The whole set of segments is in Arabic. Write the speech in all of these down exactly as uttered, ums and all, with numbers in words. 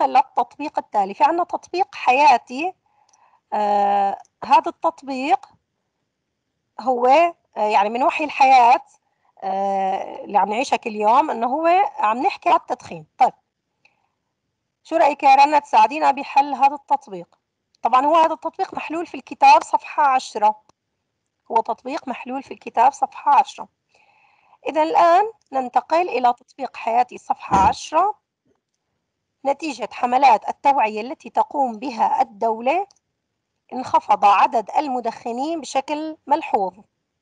ننتقل للتطبيق التالي. في عندنا تطبيق حياتي. آه هذا التطبيق هو آه يعني من وحي الحياة آه اللي عم نعيشها كل يوم، انه هو عم نحكي عن التدخين. طيب شو رأيك يا رنا تساعدينا بحل هذا التطبيق؟ طبعا هو هذا التطبيق محلول في الكتاب صفحة عشرة. هو تطبيق محلول في الكتاب صفحة عشرة. إذا الآن ننتقل إلى تطبيق حياتي صفحة عشرة. نتيجة حملات التوعية التي تقوم بها الدولة انخفض عدد المدخنين بشكل ملحوظ.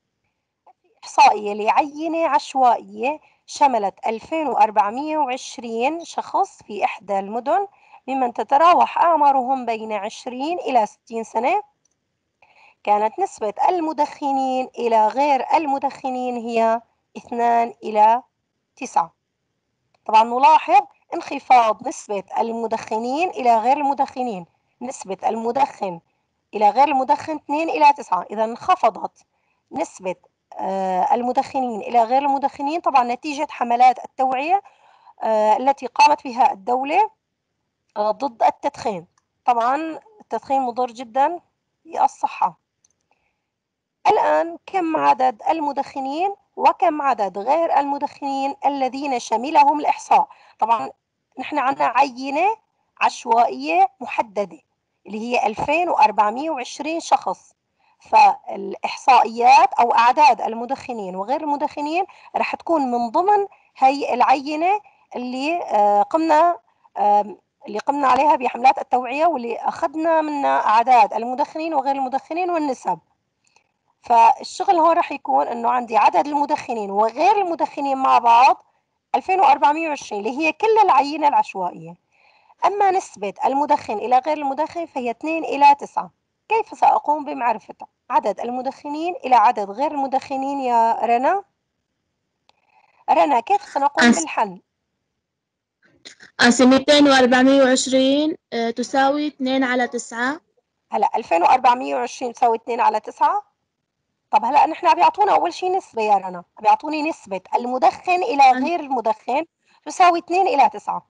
إحصائية لعينة عشوائية شملت ألفين وأربعمئة وعشرين شخص في إحدى المدن ممن تتراوح أعمارهم بين عشرين إلى ستين سنة. كانت نسبة المدخنين إلى غير المدخنين هي اثنان إلى تسعة. طبعا نلاحظ انخفاض نسبة المدخنين إلى غير المدخنين. نسبة المدخن إلى غير المدخن اثنين إلى تسعة. إذا انخفضت نسبة المدخنين إلى غير المدخنين، طبعا نتيجة حملات التوعية التي قامت بها الدولة ضد التدخين. طبعا التدخين مضر جدا بالصحة. الآن كم عدد المدخنين وكم عدد غير المدخنين الذين شملهم الإحصاء؟ طبعا نحن عندنا عينة عشوائية محددة اللي هي ألفين وأربعمئة وعشرين شخص. فالإحصائيات أو أعداد المدخنين وغير المدخنين رح تكون من ضمن هي العينة اللي قمنا اللي قمنا عليها بحملات التوعية، واللي أخذنا منها أعداد المدخنين وغير المدخنين والنسب. فالشغل هون رح يكون انه عندي عدد المدخنين وغير المدخنين مع بعض ألفين وأربعمئة وعشرين اللي هي كل العينة العشوائية. اما نسبة المدخن الى غير المدخن فهي اثنين الى تسعة. كيف سأقوم بمعرفة عدد المدخنين الى عدد غير المدخنين يا رنا؟ رنا كيف سنقوم بالحل؟ أسي مئتين وأربعمئة وعشرين تساوي اثنين على تسعة. هلا ألفين وأربعمئة وعشرين تساوي اثنين على تسعة. طب هلا نحن بيعطونا اول شيء نسبه يا رنا، بيعطوني نسبه المدخن الى غير المدخن تساوي اثنين الى تسعة.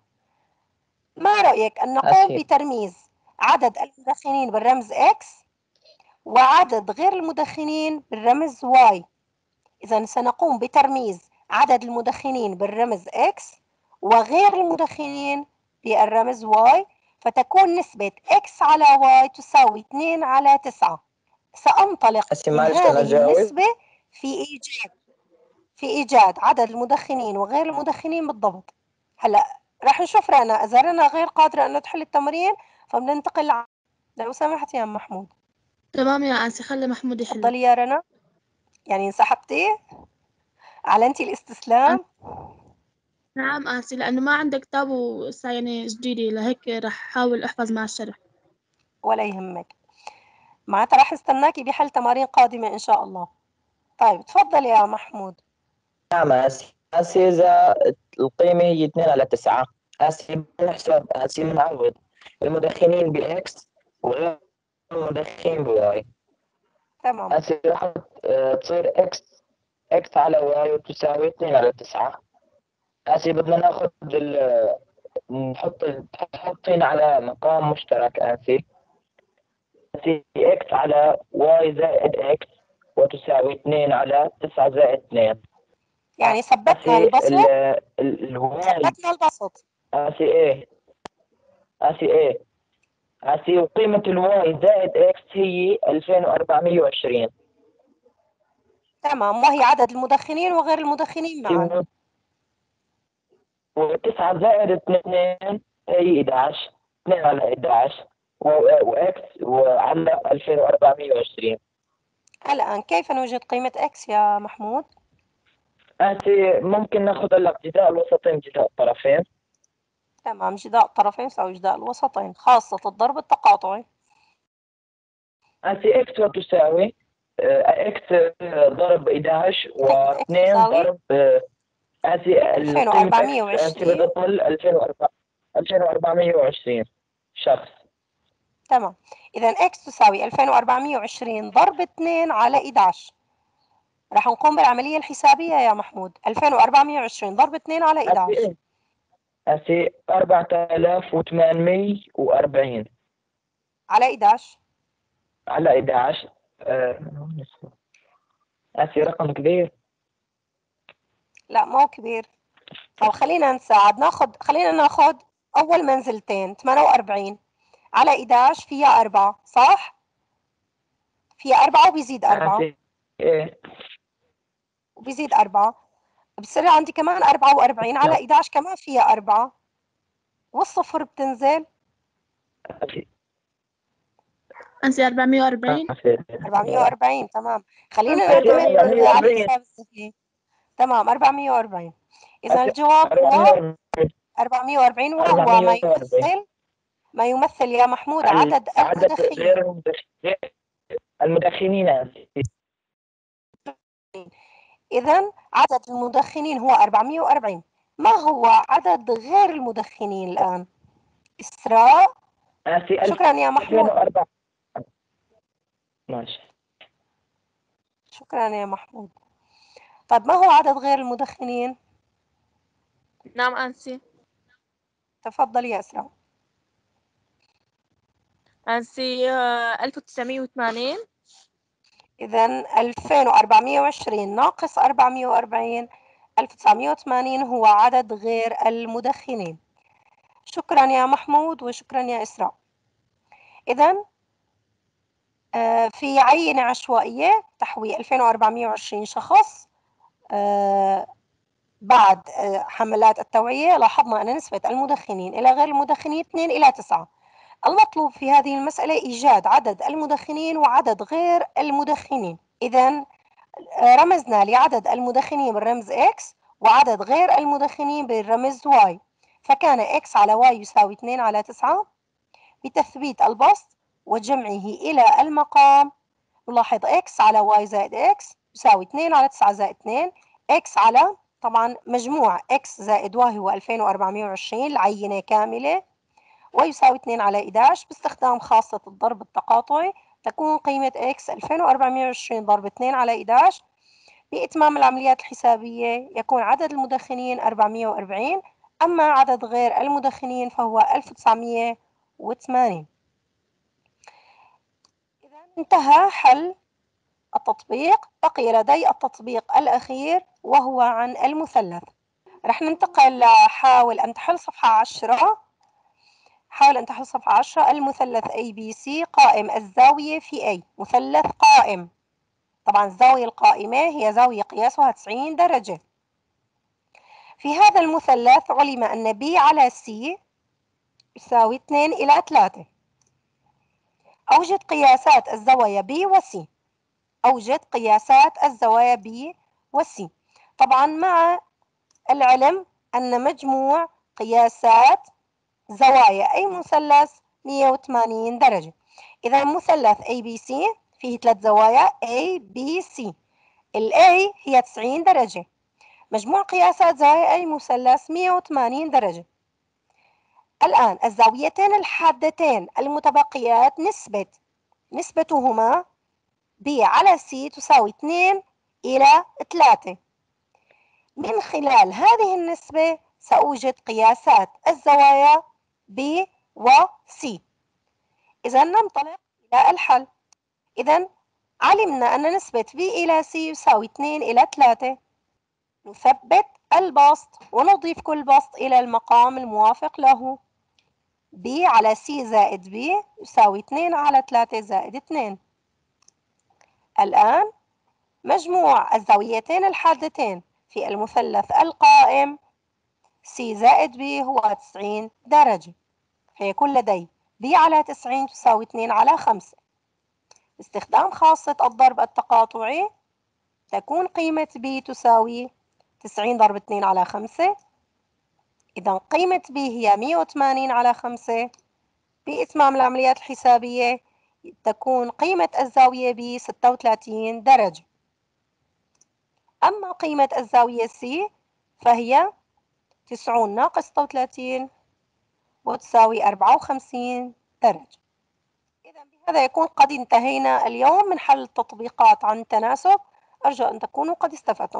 ما رايك ان نقوم بترميز عدد المدخنين بالرمز اكس وعدد غير المدخنين بالرمز واي؟ اذا سنقوم بترميز عدد المدخنين بالرمز اكس وغير المدخنين بالرمز واي، فتكون نسبه اكس على واي تساوي اثنين على تسعة. سأنطلق من هذه النسبة في إيجاد في إيجاد عدد المدخنين وغير المدخنين بالضبط. هلا راح نشوف رنا، إذا رنا غير قادرة أن تحل التمرين فبننتقل ع... لو سمحت يا محمود. تمام يا آسي، خلي محمود يحل. تفضلي يا رنا. يعني انسحبتي؟ أعلنتي الاستسلام؟ نعم آسي، لأنه ما عندك كتاب يعني جديدة، لهيك راح أحاول أحفظ مع الشرح. ولا يهمك، معناتها راح استناكي بحل تمارين قادمة إن شاء الله. طيب تفضل يا محمود. نعم آسي. آسي إذا القيمة هي اثنين على تسعة، آسي بنحسب آسي بنعوض المدخنين بإكس وغير المدخنين بواي. تمام. آسي راح تصير إكس إكس على واي وتساوي اثنين على تسعة. آسي بدنا ناخذ ال نحط تحطين على مقام مشترك. آسي آسي إكس على واي زائد إكس وتساوي اثنين على تسعة زائد اثنين. يعني ثبتنا البسط. الواي ثبتنا البسط. آسي إيه آسي إيه آسي وقيمة الواي زائد إكس هي ألفين وأربعمئة وعشرين. تمام، وهي عدد المدخنين وغير المدخنين معا. وتسعة زائد اثنين هي أحد عشر، اثنين على أحد عشر وإكس وعلى ألفين وأربعمئة وعشرين. الآن كيف نوجد قيمة إكس يا محمود؟ آسي ممكن ناخذ هلا جداء الوسطين جداء الطرفين. تمام، جداء الطرفين يساوي جداء الوسطين، خاصة الضرب التقاطعي. آسي إكس وتساوي إكس ضرب أحد عشر واثنين ضرب آسي ألفين وأربعمئة وعشرين. آسي بتطل ألفين وأربعمئة وعشرين شخص. تمام، إذا إكس تساوي ألفين وأربعمئة وعشرين ضرب اثنين على أحد عشر. راح نقوم بالعملية الحسابية يا محمود. ألفين وأربعمئة وعشرين ضرب اثنين على أحد عشر. هسي أربعة آلاف وثمانمية وأربعين على إحدى عشر. على إحدى عشر. آه، هسي رقم كبير. لا مو كبير. طب خلينا نساعد، ناخد خلينا ناخد أول منزلتين ثمانية وأربعين على إحدى عشر فيها أربعة، صح؟ فيها أربعة وبيزيد أربعة. هسي إيه وبيزيد أربعة. بصير عندي كمان أربعة وأربعين على إحدى عشر كمان فيها أربعة، والصفر بتنزل. هسي أنسي أربعمية وأربعين. أربعمية وأربعين تمام. خلينا أنسي نعتمد أربعمية وأربعين. على الحساب الذكي. تمام أربعمية وأربعين. إذا الجواب هو أربعمية وأربعين، وهو ما يمثل ما يمثل يا محمود عدد عدد المدخنين. غير المدخنين المدخنين إذا عدد المدخنين هو أربعمية وأربعين. ما هو عدد غير المدخنين الآن؟ إسراء. شكرا يا محمود. ماشي. شكرا يا محمود. طيب ما هو عدد غير المدخنين؟ نعم أنسي. تفضل يا إسراء. أنسي ألف وتسعمية وثمانين. إذا ألفين وأربعمية وعشرين ناقص أربعمية وأربعين، ألف وتسعمية وثمانين هو عدد غير المدخنين. شكرا يا محمود وشكرا يا إسراء. إذا في عينة عشوائية تحوي ألفين وأربعمية وعشرين شخص، بعد حملات التوعية لاحظنا أن نسبة المدخنين إلى غير المدخنين اثنين إلى تسعة. المطلوب في هذه المسألة إيجاد عدد المدخنين وعدد غير المدخنين. إذا رمزنا لعدد المدخنين بالرمز X وعدد غير المدخنين بالرمز Y، فكان X على Y يساوي اثنين على تسعة. بتثبيت البسط وجمعه إلى المقام نلاحظ X على Y زائد X يساوي اثنين على تسعة زائد اثنين. X على طبعا مجموع X زائد Y هو ألفين وأربعمية وعشرين العينة كاملة، ويساوي اثنين على إحدى عشر. باستخدام خاصة الضرب التقاطعي تكون قيمة X ألفين وأربعمية وعشرين ضرب اثنين على إحدى عشر. بإتمام العمليات الحسابية يكون عدد المدخنين أربعمية وأربعين، أما عدد غير المدخنين فهو ألف وتسعمية وثمانين. إذا انتهى حل التطبيق، بقي لدي التطبيق الأخير وهو عن المثلث. رح ننتقل لحاول أن تحل صفحة عشرة. حاول أن تحل صفحة عشرة. المثلث A B C قائم الزاوية في A، مثلث قائم. طبعا الزاوية القائمة هي زاوية قياسها تسعين درجة. في هذا المثلث علم أن B على C يساوي اثنين إلى ثلاثة. أوجد قياسات الزوايا B و C. أوجد قياسات الزوايا B و C. طبعا مع العلم أن مجموع قياسات زوايا أي مثلث مئة وثمانين درجة. إذا مثلث A B C فيه ثلاث زوايا A B C. ال A هي تسعين درجة. مجموع قياسات زوايا أي مثلث مئة وثمانين درجة. الآن الزاويتين الحادتين المتبقيات نسبة نسبتهما B على C تساوي اثنين إلى ثلاثة. من خلال هذه النسبة سأوجد قياسات الزوايا B و C. إذا ننطلق إلى الحل. إذا علمنا أن نسبة B إلى C يساوي اثنين إلى ثلاثة. نثبت البسط ونضيف كل بسط إلى المقام الموافق له. B على C زائد B يساوي اثنين على ثلاثة زائد اثنين. الآن مجموع الزاويتين الحادتين في المثلث القائم C زائد B هو تسعين درجة، فيكون لدي B على تسعين تساوي اثنين على خمسة. باستخدام خاصة الضرب التقاطعي تكون قيمة B تساوي تسعين ضرب اثنين على خمسة. إذا قيمة B هي مئة وثمانين على خمسة. بإتمام العمليات الحسابية تكون قيمة الزاوية B ستة وثلاثين درجة. أما قيمة الزاوية C فهي تسعين ناقص ستة وثلاثين وتساوي أربعة وخمسين درجة. إذا بهذا يكون قد انتهينا اليوم من حل التطبيقات عن التناسب. أرجو أن تكونوا قد استفدتم.